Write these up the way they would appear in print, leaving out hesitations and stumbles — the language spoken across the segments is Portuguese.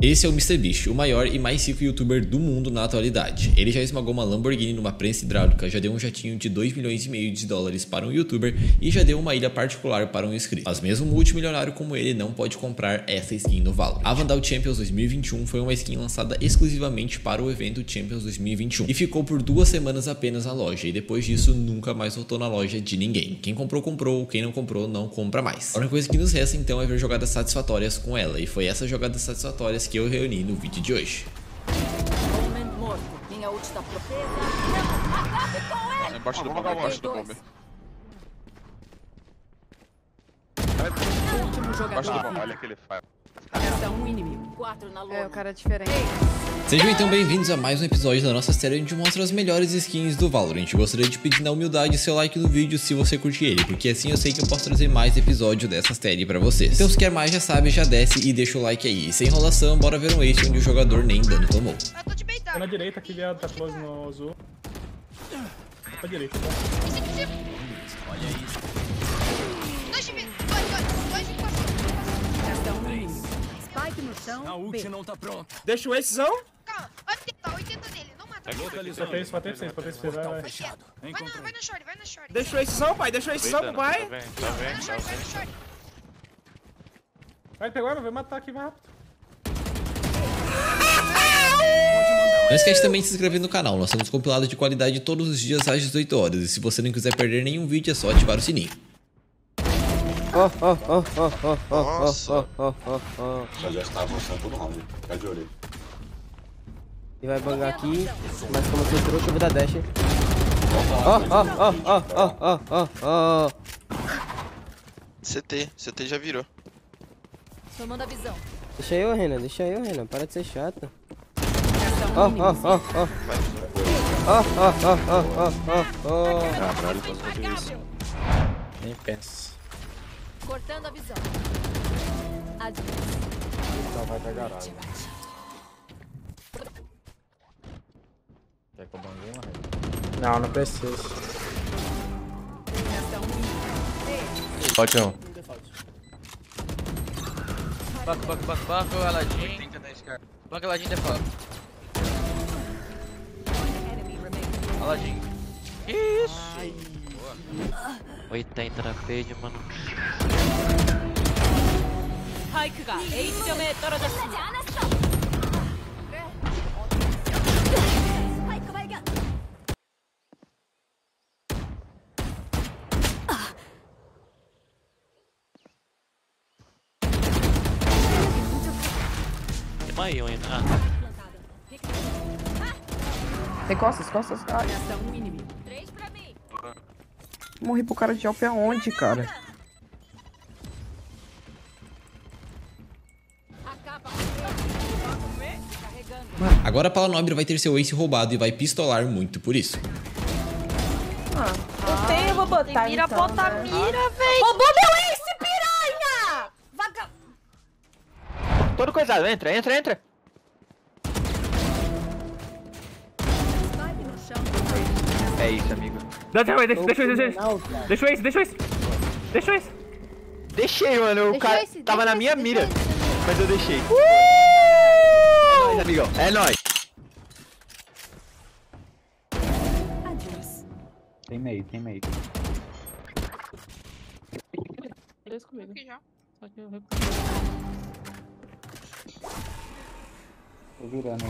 Esse é o MrBeast, o maior e mais rico youtuber do mundo na atualidade. Ele já esmagou uma Lamborghini numa prensa hidráulica, já deu um jatinho de 2,5 milhões de dólares para um youtuber e já deu uma ilha particular para um inscrito. Mas mesmo um multimilionário como ele não pode comprar essa skin no Valorant. A Vandal Champions 2021 foi uma skin lançada exclusivamente para o evento Champions 2021 e ficou por 2 semanas apenas na loja, e depois disso nunca mais voltou na loja de ninguém. Quem comprou, comprou, quem não comprou, não compra mais. A única coisa que nos resta então é ver jogadas satisfatórias com ela, e foi essas jogadas satisfatórias que eu reuni no vídeo de hoje. Minha ult tá protesa. É embaixo do bombe, embaixo do bombe. Último jogador. Olha que ele faz. Resta um inimigo. 4 na lua. É, o cara é diferente. Sejam então bem-vindos a mais um episódio da nossa série onde mostra as melhores skins do Valorant. Gostaria de pedir na humildade seu like no vídeo se você curte ele, porque assim eu sei que eu posso trazer mais episódios dessa série pra vocês. Então se quer mais já sabe, já desce e deixa o like aí. E sem enrolação, bora ver um ace onde o jogador nem dano tomou. Eu tô te beitando. Tá na direita aqui, viado, tá close no azul. Pra direita, tá? Olha isso. Dois de equação. Resta um inimigo. Spike no chão. A ult não tá pronta. Deixa o acezão. Calma, 80 nele, não mata. Botei isso, botei pra você, vai. Vai na short, vai na short. Deixa o acezão, pai, deixa o acezão pro pai. Vai na short, vai na short. Vai pegar, vai matar aqui, vai rápido. Não esquece também de se inscrever no canal, nós temos compilado de qualidade todos os dias às 18 horas. E se você não quiser perder nenhum vídeo é só ativar o sininho. Já está avançando todo round. Fica de olho. E vai bangar aqui, mas como você trouxe, eu vou dar dash. CT já virou. Tomando a visão. Deixa eu, Renan, para de ser chata. Resta um inimigo. Caralho, posso fazer isso. Nem pensa. Cortando a visão. Só vai pegar garagem. Quer que eu bangue uma? Não, não precisa. Resta um inimigo. Pode um. Banco, Aladdin. Banco, Aladdin, default. Aladdin. Que isso? 80 na page, mano. スパイクが A 拠目トロです。 Tem mais um ainda. Tem costas. Ai, Resta um inimigo. 3 pra mim. morri pro cara de Alpe aonde, cara? Agora a Palanobre vai ter seu ace roubado e vai pistolar muito por isso. Eu vou botar Mira, então, bota né? mira, véi. Roubou meu ace, piranha! Vaga... Todo coisado, entra. Spike no chão. É isso, amigo. Deixa o ace. Deixei, mano. O cara tava na minha mira. Mas eu deixei. É nóis, amigão. É nóis. Tem meio. Dois comigo. Aqui já. Só que eu Tô virando aí.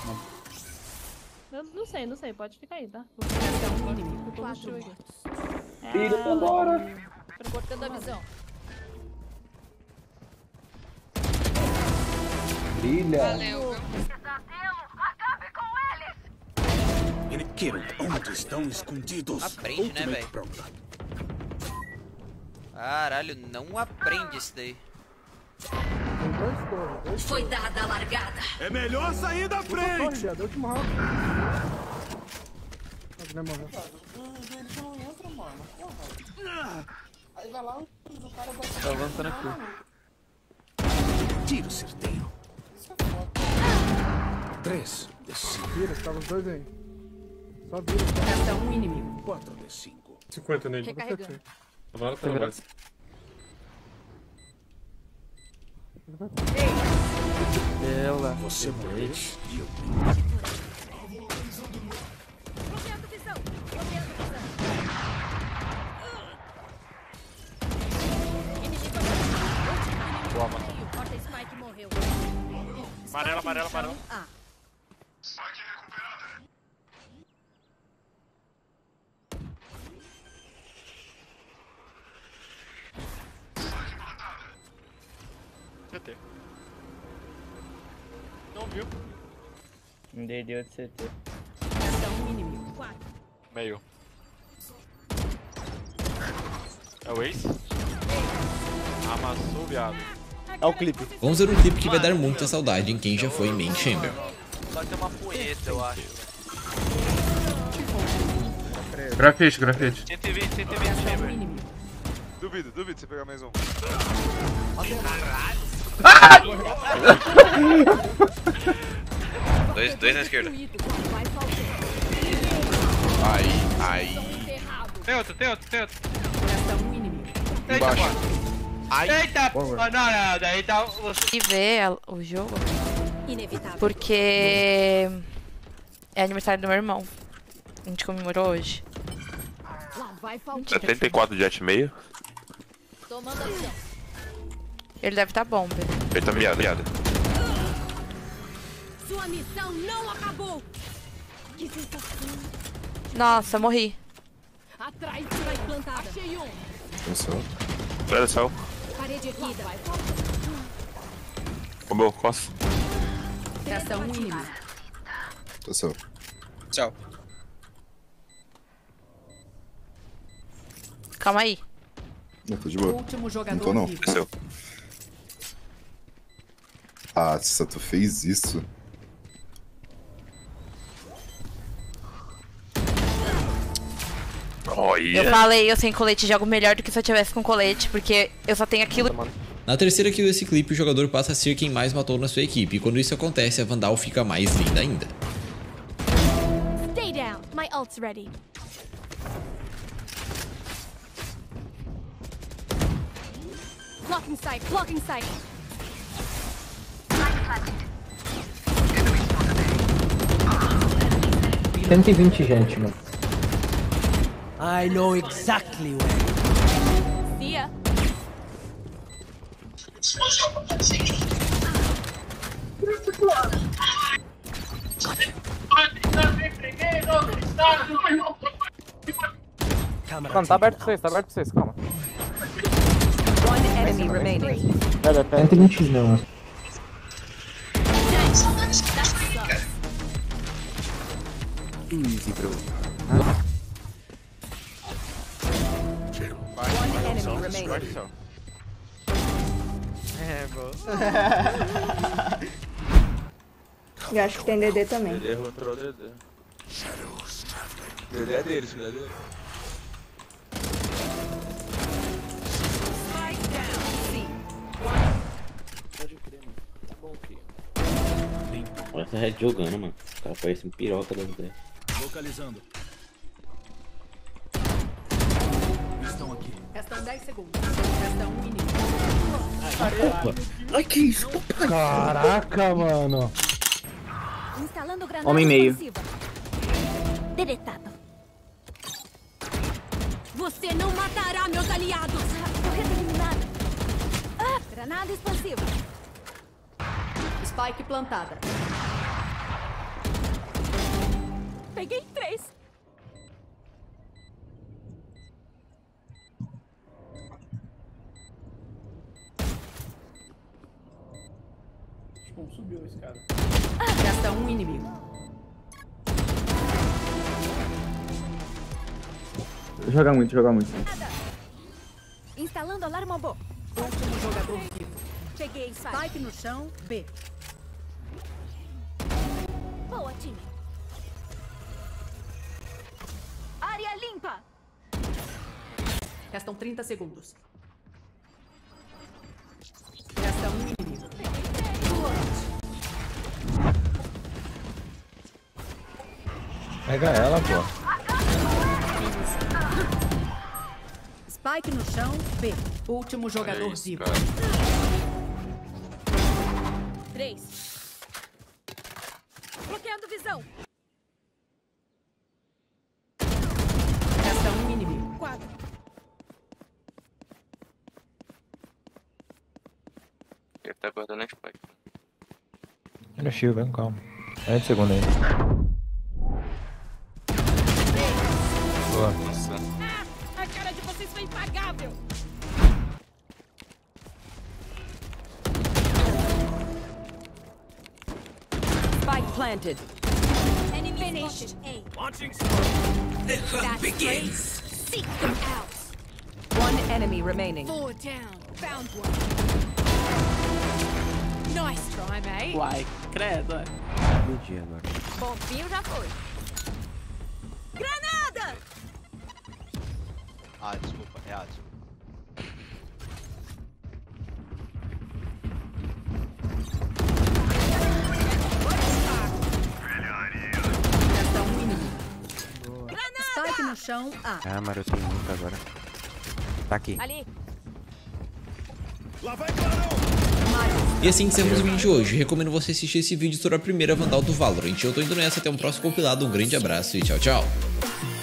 Eu não sei, pode ficar aí, tá? Resta um inimigo. 4. Filho, vambora. Cortando a visão. Brilha. Valeu, viu? Onde estão escondidos? Aprende, né, velho? Caralho, não aprende isso daí. Foi dada a largada. É melhor sair da frente! Deu último round. Vai morrer. Tá avançando aqui. Tiro certeiro. 3 de 5. Vira, tava os dois aí. Só vira. Resta um inimigo. 4 de 5. 50 nele. Recarregando. Agora tá mais. Ela lá. Você promete e eu Boa, mano. Amarela, amarela, amarela. CT. Não viu? Um DD de CT. Meio. É o Ace? Amassou, viado. Olha o clipe. Vamos ver um clipe que vai dar muita saudade em quem já foi main chamber. Só tem uma punheta, eu acho. Grafite, grafite. 120 chamber. Duvido você pegar mais um. Dois na esquerda. Aí. Tem outro. Embaixo. Eita, não, daí tá você. E ver o jogo porque é aniversário do meu irmão. A gente comemorou hoje. 74 jet meio. Ele deve estar bom, velho. Ele tá miado. Sua missão não acabou. Que sensação. Nossa, morri. Atrás, vai plantada. Achei um. Olha só. Parede erguida. Comeu, costa. Resta um inimigo. Tchau. Calma aí. Não, tô de boa. Último jogador. Não tô não. Desceu. Ah, se tu fez isso. Eu falei, eu sem colete jogo melhor do que se eu tivesse com colete, porque eu só tenho aquilo. Na terceira kill desse clipe, o jogador passa a ser quem mais matou na sua equipe, e quando isso acontece, a Vandal fica mais linda ainda. Stay down. My ult's ready. Blocking sight. 120 gente, mano. I know exactly where. See ya. Mano, tá aberto pra vocês, calma. One enemy remaining. 120 não. Easy, bro. One enemy remaining. É, bom. Eu acho que tem DD também. DD rotou DD. DD é deles, DD. Olha essa Red jogando, mano. O cara parece um piroca das ideias. Localizando. Estão aqui. Restam 10 segundos. Resta um inimigo. Ai, que isso? Caraca, mano. Instalando granada Homem meio. explosiva. Deletado. Você não matará meus aliados. Corrida eliminada. Granada explosiva. Spike plantada. Peguei 3. Como subiu esse cara? Resta um inimigo. Joga muito. Instalando alarme robô. Último jogador vivo. Cheguei, Spike no chão, B. Boa, time. Área limpa. Restam 30 segundos. Resta um inimigo. Pega ela, pô. Spike no chão, B. Último jogador vivo. 3. Bloqueando visão. Resta um inimigo. 4. Ele tá guardando a spike. No shield, vem, calma. É de segundo aí. Boa. Nossa. A cara de vocês foi impagável. Spike planted. Enemy finished. Launching. The hunt begins. Seek them out. One enemy remaining. 4 down. Found one. Nice try, mate. Uai, credo. Entendi agora. Bombinho já foi. Granada! Ah, desculpa, é a desculpa. Resta um inimigo. Spike no chão. A. Ah, mas eu tenho muito agora. Tá aqui. Ali. Lá vai, Clarão! E assim encerramos o vídeo de hoje. Recomendo você assistir esse vídeo sobre a primeira Vandal do Valorant. Eu tô indo nessa, até um próximo compilado. Um grande abraço e tchau, tchau.